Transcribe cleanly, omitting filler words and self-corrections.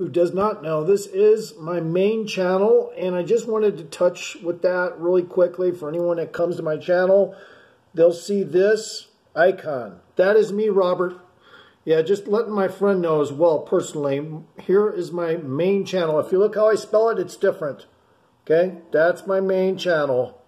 who does not know, this is my main channel, and I just wanted to touch with that really quickly. For anyone that comes to my channel, they'll see this icon. That is me, Robert. Yeah, just letting my friend know as well personally. Here is my main channel. If you look how I spell it, it's different. Okay, that's my main channel.